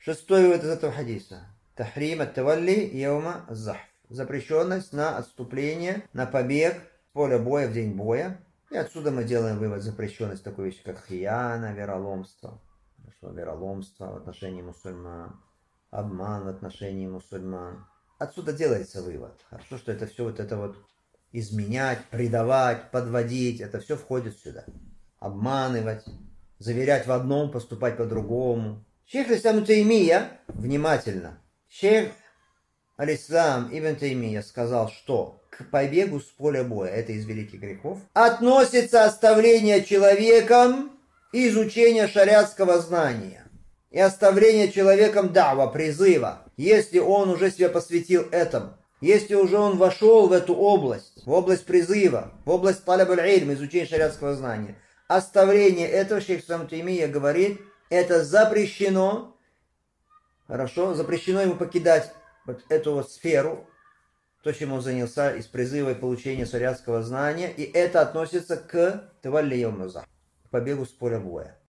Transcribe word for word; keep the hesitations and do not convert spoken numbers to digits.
Шестой вывод из этого хадиса. Тахрим ат-тавалли йаума аз-захф. Запрещенность на отступление, на побег с поля боя в день боя. И отсюда мы делаем вывод запрещенность такой вещи, как хияна, вероломство. Вероломство в отношении мусульман, обман в отношении мусульман. Отсюда делается вывод. Хорошо, что это все вот это вот изменять, предавать, подводить, это все входит сюда. Обманывать, заверять в одном, поступать по-другому. Шейх Ислам ибн Таймия, внимательно, шейх Аль-Ислам ибн Таймия сказал, что к побегу с поля боя, это из великих грехов, относится оставление человеком изучения шариатского знания и оставление человеком дава, призыва, если он уже себя посвятил этому, если уже он вошел в эту область, в область призыва, в область талаб аль-илм, изучения шариатского знания. Оставление этого, шейх Ислам Таймия говорит, это запрещено, хорошо, запрещено ему покидать вот эту вот сферу, то, чем он занялся из призыва и получения шариатского знания, и это относится к тавалли йаума аз-захф, к побегу с поля боя.